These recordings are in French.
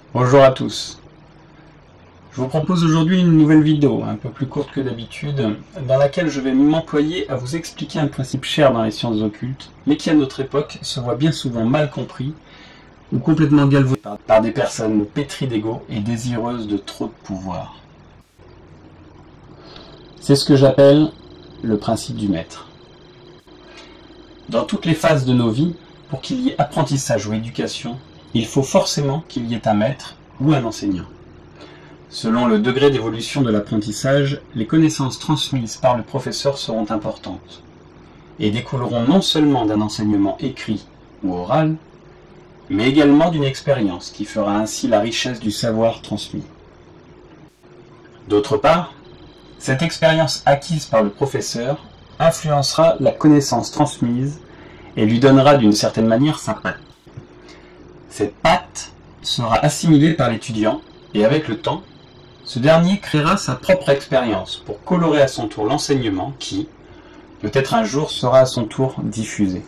Bonjour à tous. Je vous propose aujourd'hui une nouvelle vidéo, un peu plus courte que d'habitude, dans laquelle je vais m'employer à vous expliquer un principe cher dans les sciences occultes, mais qui à notre époque se voit bien souvent mal compris ou complètement galvaudé par des personnes pétries d'ego et désireuses de trop de pouvoir. C'est ce que j'appelle le principe du maître. Dans toutes les phases de nos vies, pour qu'il y ait apprentissage ou éducation, il faut forcément qu'il y ait un maître ou un enseignant. Selon le degré d'évolution de l'apprentissage, les connaissances transmises par le professeur seront importantes et découleront non seulement d'un enseignement écrit ou oral, mais également d'une expérience qui fera ainsi la richesse du savoir transmis. D'autre part, cette expérience acquise par le professeur influencera la connaissance transmise et lui donnera d'une certaine manière sa patte. Cette patte sera assimilée par l'étudiant et avec le temps, ce dernier créera sa propre expérience pour colorer à son tour l'enseignement qui, peut-être un jour, sera à son tour diffusé.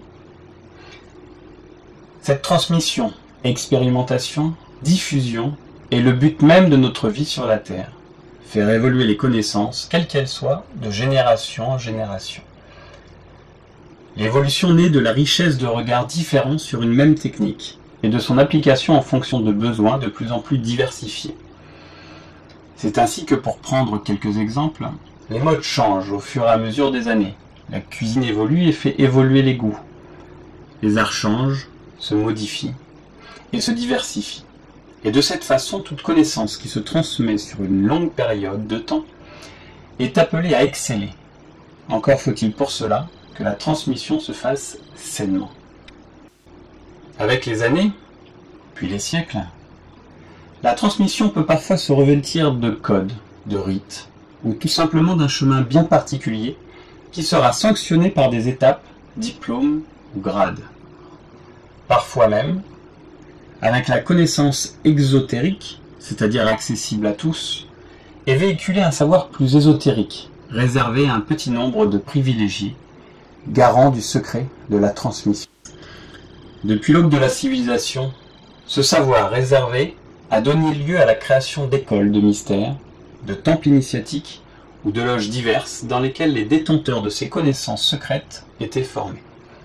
Cette transmission, expérimentation, diffusion est le but même de notre vie sur la Terre. Faire évoluer les connaissances, quelles qu'elles soient, de génération en génération. L'évolution naît de la richesse de regards différents sur une même technique et de son application en fonction de besoins de plus en plus diversifiés. C'est ainsi que, pour prendre quelques exemples, les modes changent au fur et à mesure des années. La cuisine évolue et fait évoluer les goûts. Les arts changent, se modifient et se diversifient. Et de cette façon, toute connaissance qui se transmet sur une longue période de temps est appelée à exceller. Encore faut-il pour cela que la transmission se fasse sainement. Avec les années, puis les siècles, la transmission peut parfois se revêtir de codes, de rites, ou tout simplement d'un chemin bien particulier qui sera sanctionné par des étapes, diplômes ou grades. Parfois même, avec la connaissance exotérique, c'est-à-dire accessible à tous, est véhiculé un savoir plus ésotérique, réservé à un petit nombre de privilégiés, garants du secret de la transmission. Depuis l'aube de la civilisation, ce savoir réservé a donné lieu à la création d'écoles de mystères, de temples initiatiques ou de loges diverses dans lesquelles les détenteurs de ces connaissances secrètes étaient formés.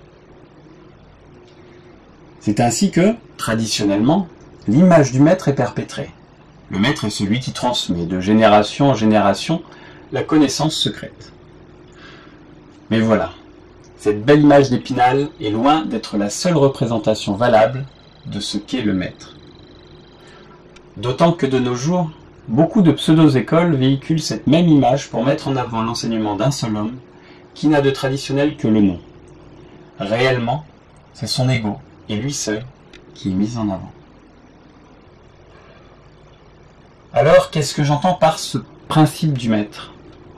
C'est ainsi que, traditionnellement, l'image du maître est perpétrée. Le maître est celui qui transmet de génération en génération la connaissance secrète. Mais voilà, cette belle image d'Épinal est loin d'être la seule représentation valable de ce qu'est le maître. D'autant que de nos jours, beaucoup de pseudo-écoles véhiculent cette même image pour mettre en avant l'enseignement d'un seul homme qui n'a de traditionnel que le nom. Réellement, c'est son ego, et lui seul, qui est mis en avant. Alors, qu'est-ce que j'entends par ce principe du maître ?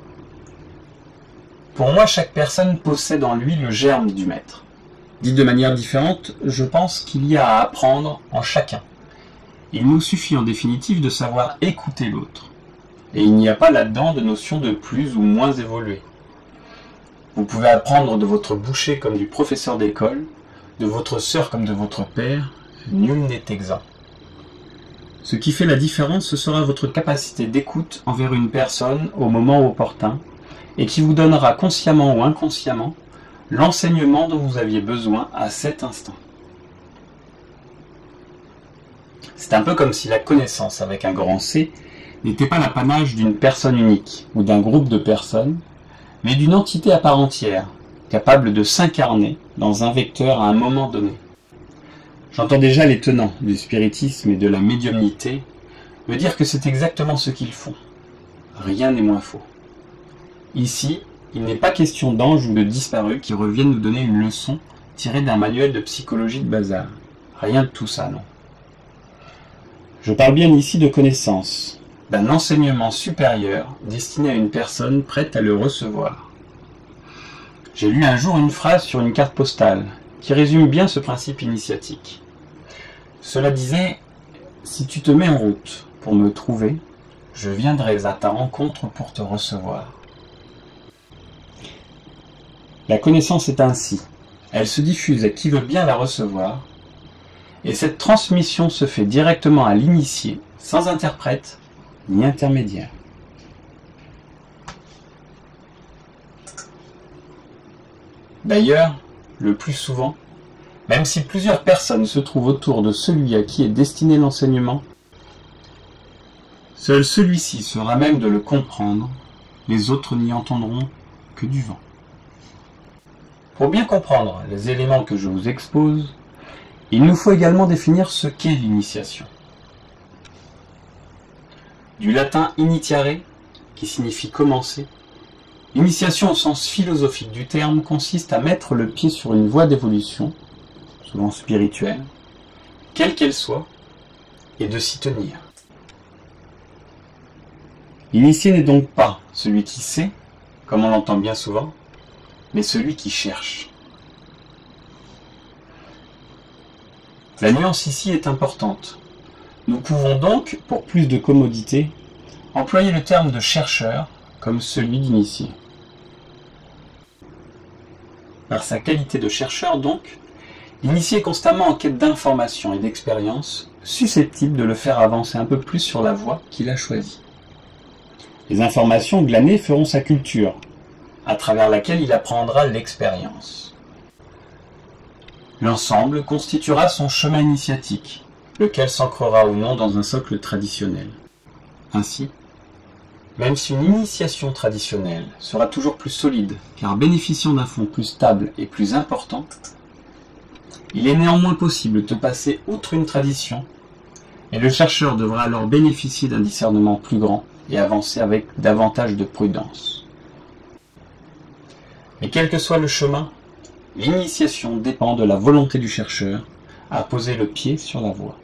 Pour moi, chaque personne possède en lui le germe du maître. Dit de manière différente, je pense qu'il y a à apprendre en chacun. Il nous suffit en définitive de savoir écouter l'autre. Et il n'y a pas là-dedans de notion de plus ou moins évoluée. Vous pouvez apprendre de votre boucher comme du professeur d'école, de votre sœur comme de votre père, nul n'est exempt. Ce qui fait la différence, ce sera votre capacité d'écoute envers une personne au moment opportun, et qui vous donnera consciemment ou inconsciemment l'enseignement dont vous aviez besoin à cet instant. C'est un peu comme si la connaissance avec un grand C n'était pas l'apanage d'une personne unique ou d'un groupe de personnes, mais d'une entité à part entière, capable de s'incarner dans un vecteur à un moment donné. J'entends déjà les tenants du spiritisme et de la médiumnité me dire que c'est exactement ce qu'ils font. Rien n'est moins faux. Ici, il n'est pas question d'anges ou de disparus qui reviennent nous donner une leçon tirée d'un manuel de psychologie de bazar. Rien de tout ça, non. Je parle bien ici de connaissance, d'un enseignement supérieur destiné à une personne prête à le recevoir. J'ai lu un jour une phrase sur une carte postale qui résume bien ce principe initiatique. Cela disait « Si tu te mets en route pour me trouver, je viendrai à ta rencontre pour te recevoir. » La connaissance est ainsi. Elle se diffuse à qui veut bien la recevoir, Et cette transmission se fait directement à l'initié, sans interprète ni intermédiaire. D'ailleurs, le plus souvent, même si plusieurs personnes se trouvent autour de celui à qui est destiné l'enseignement, seul celui-ci sera même de le comprendre, les autres n'y entendront que du vent. Pour bien comprendre les éléments que je vous expose, il nous faut également définir ce qu'est l'initiation. Du latin initiare, qui signifie commencer, l'initiation au sens philosophique du terme consiste à mettre le pied sur une voie d'évolution, souvent spirituelle, quelle qu'elle soit, et de s'y tenir. L'initié n'est donc pas celui qui sait, comme on l'entend bien souvent, mais celui qui cherche. La nuance ici est importante. Nous pouvons donc, pour plus de commodité, employer le terme de chercheur comme celui d'initié. Par sa qualité de chercheur donc, l'initié est constamment en quête d'informations et d'expériences susceptibles de le faire avancer un peu plus sur la voie qu'il a choisie. Les informations glanées feront sa culture, à travers laquelle il apprendra l'expérience. L'ensemble constituera son chemin initiatique, lequel s'ancrera ou non dans un socle traditionnel. Ainsi, même si une initiation traditionnelle sera toujours plus solide, car bénéficiant d'un fond plus stable et plus important, il est néanmoins possible de passer outre une tradition, et le chercheur devra alors bénéficier d'un discernement plus grand et avancer avec davantage de prudence. Mais quel que soit le chemin, l'initiation dépend de la volonté du chercheur à poser le pied sur la voie.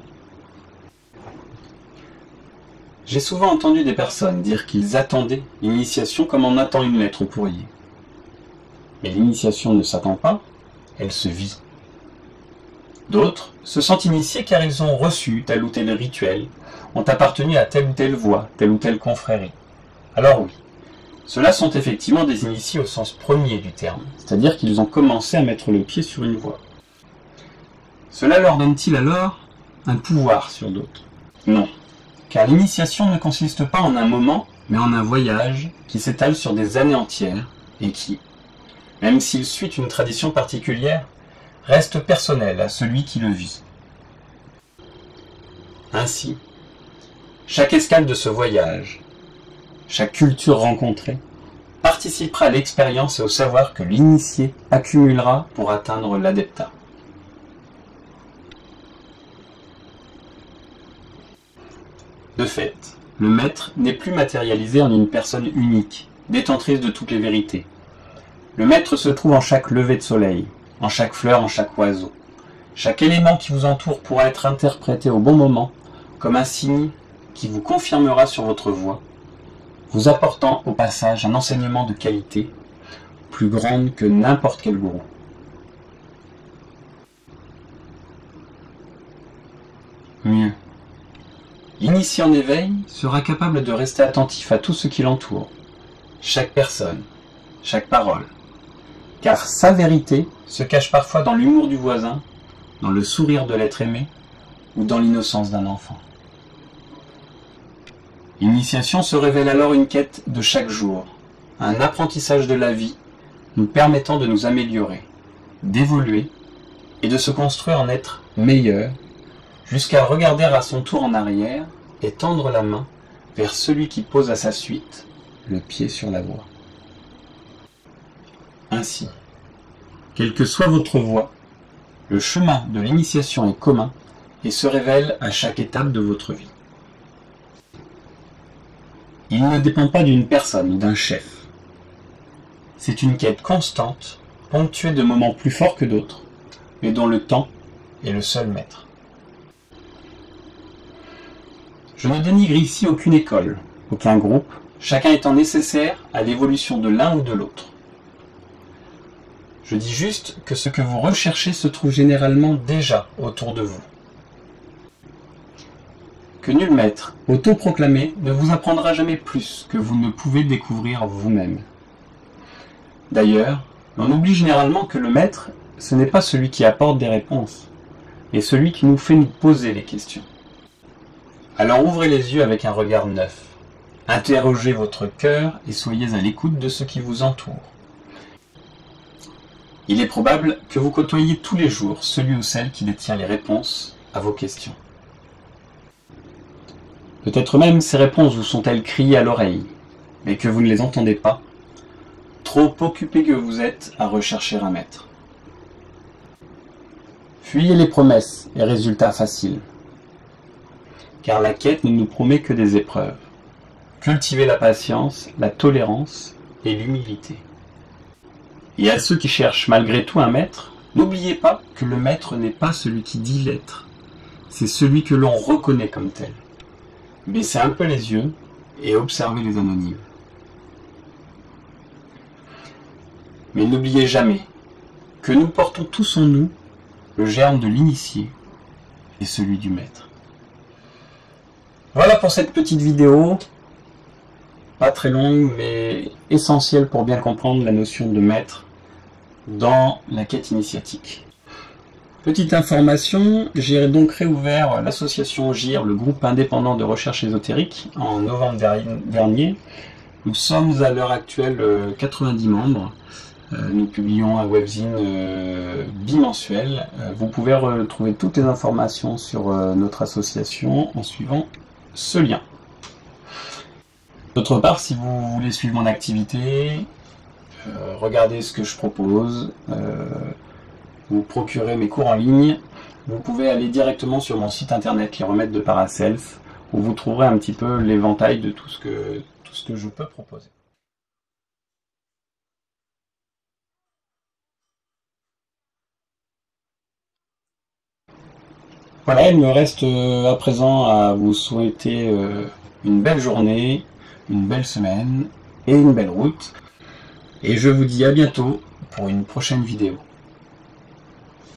J'ai souvent entendu des personnes dire qu'ils attendaient l'initiation comme on attend une lettre au courrier. Mais l'initiation ne s'attend pas, elle se vit. D'autres se sentent initiés car ils ont reçu tel ou tel rituel, ont appartenu à telle ou telle voie, telle ou telle confrérie. Alors oui, ceux-là sont effectivement des initiés au sens premier du terme, c'est-à-dire qu'ils ont commencé à mettre le pied sur une voie. Cela leur donne-t-il alors un pouvoir sur d'autres? Non, car l'initiation ne consiste pas en un moment, mais en un voyage qui s'étale sur des années entières et qui, même s'il suit une tradition particulière, reste personnel à celui qui le vit. Ainsi, chaque escale de ce voyage, chaque culture rencontrée, participera à l'expérience et au savoir que l'initié accumulera pour atteindre l'adeptat. De fait, le maître n'est plus matérialisé en une personne unique, détentrice de toutes les vérités. Le maître se trouve en chaque lever de soleil, en chaque fleur, en chaque oiseau. Chaque élément qui vous entoure pourra être interprété au bon moment comme un signe qui vous confirmera sur votre voie, vous apportant au passage un enseignement de qualité plus grande que n'importe quel gourou. Mieux, l'initié en éveil sera capable de rester attentif à tout ce qui l'entoure, chaque personne, chaque parole, car sa vérité se cache parfois dans l'humour du voisin, dans le sourire de l'être aimé ou dans l'innocence d'un enfant. L'initiation se révèle alors une quête de chaque jour, un apprentissage de la vie nous permettant de nous améliorer, d'évoluer et de se construire en être meilleur, jusqu'à regarder à son tour en arrière et tendre la main vers celui qui pose à sa suite le pied sur la voie. Ainsi, quelle que soit votre voie, le chemin de l'initiation est commun et se révèle à chaque étape de votre vie. Il ne dépend pas d'une personne ou d'un chef. C'est une quête constante, ponctuée de moments plus forts que d'autres, mais dont le temps est le seul maître. Je ne dénigre ici aucune école, aucun groupe, chacun étant nécessaire à l'évolution de l'un ou de l'autre. Je dis juste que ce que vous recherchez se trouve généralement déjà autour de vous. Que nul maître, autoproclamé, ne vous apprendra jamais plus que vous ne pouvez découvrir vous-même. D'ailleurs, on oublie généralement que le maître, ce n'est pas celui qui apporte des réponses, est celui qui nous fait nous poser les questions. Alors ouvrez les yeux avec un regard neuf. Interrogez votre cœur et soyez à l'écoute de ce qui vous entoure. Il est probable que vous côtoyiez tous les jours celui ou celle qui détient les réponses à vos questions. Peut-être même ces réponses vous sont-elles criées à l'oreille, mais que vous ne les entendez pas, trop occupé que vous êtes à rechercher un maître. Fuyez les promesses et résultats faciles, car la quête ne nous promet que des épreuves. Cultivez la patience, la tolérance et l'humilité. Et à ceux qui cherchent malgré tout un maître, n'oubliez pas que le maître n'est pas celui qui dit l'être, c'est celui que l'on reconnaît comme tel. Baissez un peu les yeux et observez les anonymes. Mais n'oubliez jamais que nous portons tous en nous le germe de l'initié et celui du maître. Voilà pour cette petite vidéo, pas très longue mais essentielle pour bien comprendre la notion de maître dans la quête initiatique. Petite information, j'ai donc réouvert l'association GIR, le groupe indépendant de recherche ésotérique, en novembre dernier. Nous sommes à l'heure actuelle 90 membres. Nous publions un webzine bimensuel. Vous pouvez retrouver toutes les informations sur notre association en suivant ce lien. D'autre part, si vous voulez suivre mon activité, regardez ce que je propose, vous procurez mes cours en ligne, vous pouvez aller directement sur mon site internet, les remèdes de Paracelse, où vous trouverez un petit peu l'éventail de tout ce que je peux proposer. Voilà, il me reste à présent à vous souhaiter une belle journée, une belle semaine et une belle route. Et je vous dis à bientôt pour une prochaine vidéo.